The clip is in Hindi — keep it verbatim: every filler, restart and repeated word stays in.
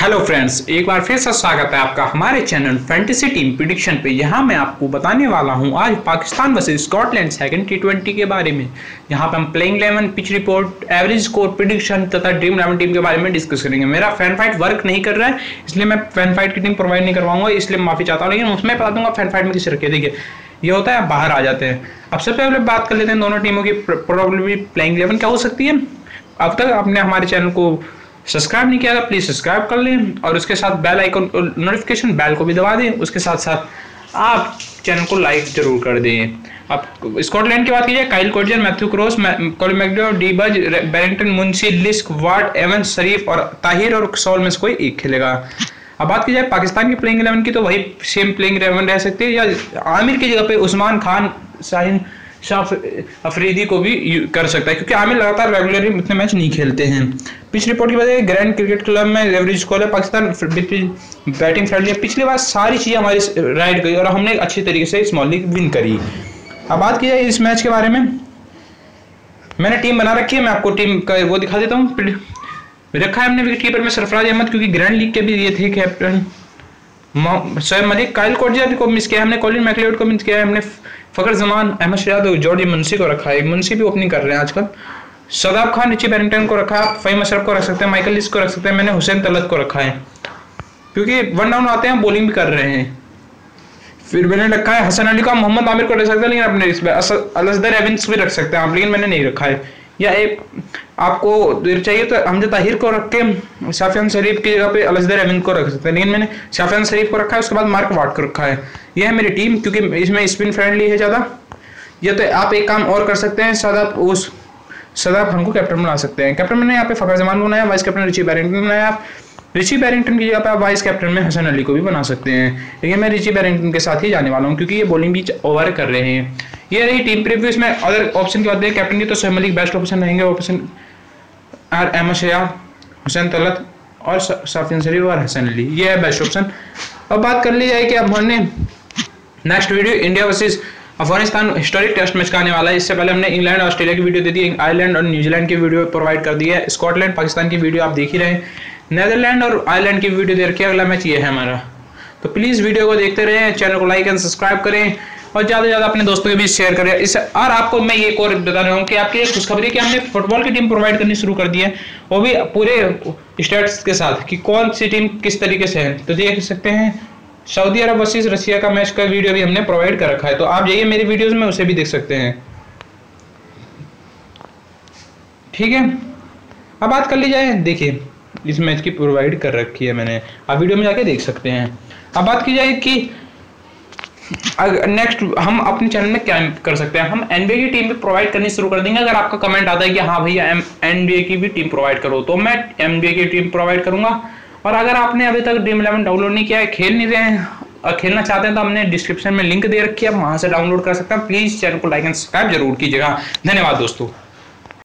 हेलो फ्रेंड्स, एक बार फिर से स्वागत है आपका हमारे चैनल फैंटेसी टीम प्रिडिक्शन पे। यहाँ मैं आपको बताने वाला हूँ आज Pakistan versus Scotland second T twenty के बारे में। यहाँ पे हम playing eleven, pitch report, average score prediction तथा ड्रीम इलेवन टीम के बारे में डिस्कस करेंगे। मेरा फैन फाइट वर्क नहीं कर रहा है, इसलिए मैं फैन फाइट की टीम प्रोवाइड नहीं करवाऊंगा, इसलिए माफी चाहता हूँ, लेकिन उसमें बता दूंगा फैन फाइट में किसे रखिए। देखिए ये होता है, बाहर आ जाते हैं। अब सबसे पहले बात कर लेते हैं दोनों टीमों की प्रोबेबली प्लेइंग इलेवन क्या हो सकती है। अब तक आपने हमारे चैनल को सब्सक्राइब नहीं किया था, प्लीज सब्सक्राइब कर लें और उसके साथ बेल आइकन नोटिफिकेशन बेल को भी दबा दें। उसके साथ साथ आप चैनल को लाइक जरूर कर दें। अब स्कॉटलैंड की बात कीजिए, Kyle Coetzer, Matthew Cross, Colin McGrath, D Budge, Berrington, Munsey, Leask, Ward, Evans, Sharif और ताहिर और सॉल में से कोई एक खेलेगा। अब बात की जाए पाकिस्तान की प्लेइंग इलेवन की, तो वही सेम प्लेइंग इलेवन रह सकती है, या आमिर की जगह पे उस्मान खान, शाहीन शाह अफरीदी को भी कर सकता है, क्योंकि आमिर लगातार रेगुलरली इतने मैच नहीं खेलते हैं। पिच रिपोर्ट की वजह ग्रैंड क्रिकेट क्लब में एवरेज स्कोर है, पाकिस्तान बैटिंग फ्रेंडली है। पिछली बार सारी चीज़ें हमारी राइट गई और हमने अच्छी तरीके से स्मॉल लीग विन करी। अब बात की जाए इस मैच के बारे में, मैंने टीम बना रखी है, मैं आपको टीम का वो दिखा देता हूँ। रखा है हमने विकेट कीपर में सरफराज अहमद, क्योंकि ग्रैंड लीग के भी ये थे captain. Shoaib Malik, Kyle Coetzer को मिस किया हमने, कॉलिन मैकलेड को मिस किया हमने, फखर जमान, अहमद शहजाद, जॉर्ज मुंशी को रखा है। मुंशी भी ओपनिंग कर रहे हैं आजकल। सदाब खान, रिची बैरिंगटन को रखा, फहीम अशरफ को रख सकते हैं, माइकल लिस्ट को रख सकते हैं। मैंने हुसैन तलत को रखा है, क्योंकि वन डाउन आते हैं, बॉलिंग भी कर रहे हैं। फिर मैंने रखा है हसन अली का, मोहम्मद आमिर को रख सकते हैं, लेकिन अपने इसमें अलजदर एविंस भी रख सकते हैं आप, लेकिन मैंने नहीं रखा है। या एक आपको चाहिए तो हमजा ताहिर को रख के शाफियान शरीफ की जगह पे अलजदर एविंस को रख सकते हैं, लेकिन मैंने शाफियान शरीफ को रखा है, उसके बाद मार्क वाट को रखा है। यह है मेरी टीम, क्योंकि इसमें स्पिन फ्रेंडली है ज़्यादा। या तो आप एक काम और कर सकते हैं, सदाब उस सदाब खान को कैप्टन बना सकते हैं। कैप्टन मैंने यहाँ पे फखर जमान बनाया, वाइस कैप्टन रिची बैरिंगटन बनाया। रिची बैरिंगटन की जगह पे आप वाइस कैप्टन में हसन अली को भी बना सकते हैं, लेकिन मैं रिची बैरिंगटन के साथ ही जाने वाला हूँ, क्योंकि ये बॉलिंग भी ओवर कर रहे हैं। ये रही टीम प्रीव्यू। इसमें अगर ऑप्शन की बात करें कैप्टन की, तो शोएब मलिक बेस्ट ऑप्शन रहेंगे। ऑप्शन आर अहमद शहजाद, हुसैन तलत और शाफियान शरीफ और हसन अली, ये है बेस्ट ऑप्शन। अब बात कर ली जाए कि अब हमने next video India versus Afghanistan historic test match का आने वाला है। इससे पहले हमने इंग्लैंड और ऑस्ट्रेलिया की वीडियो दे दी, आयरलैंड और न्यूजीलैंड की वीडियो प्रोवाइड कर दी है, स्कॉटलैंड पाकिस्तान की वीडियो आप देख ही रहे हैं, नेदरलैंड और आयरलैंड की वीडियो दे रखी है। अगला मैच ये है हमारा, तो प्लीज़ वीडियो को देखते रहें, चैनल को लाइक एंड सब्सक्राइब करें और ज़्यादा से ज़्यादा अपने दोस्तों के बीच शेयर करें। इस और आपको मैं ये एक और बता रहा हूँ कि आपकी एक खुशखबरी कि हमने फुटबॉल की टीम प्रोवाइड करनी शुरू कर दी है, वो भी पूरे स्टेट्स के साथ कि कौन सी टीम किस तरीके से है। तो देख सकते हैं सऊदी अरब वर्सेस रशिया का मैच का वीडियो भी हमने प्रोवाइड कर रखा है, तो आप जाइए मेरी वीडियोस में उसे भी देख सकते हैं। ठीक है, अब बात कर ली जाए, देखिए इस मैच की प्रोवाइड कर रखी है मैंने, आप वीडियो में जाके देख सकते हैं। अब बात की जाए कि नेक्स्ट हम अपने चैनल में क्या कर सकते हैं, हम एनबीए की टीम भी प्रोवाइड करनी शुरू कर देंगे। अगर आपका कमेंट आता है कि हाँ भैया एनबीए की भी टीम प्रोवाइड करो, तो मैं एनबीए की टीम प्रोवाइड करूंगा। और अगर आपने अभी तक ड्रीम इलेवन डाउनलोड नहीं किया है, खेल नहीं रहे हैं और खेलना चाहते हैं, तो हमने डिस्क्रिप्शन में लिंक दे रखी है, वहां से डाउनलोड कर सकते हैं। प्लीज चैनल को लाइक एंड सब्सक्राइब जरूर कीजिएगा। धन्यवाद दोस्तों।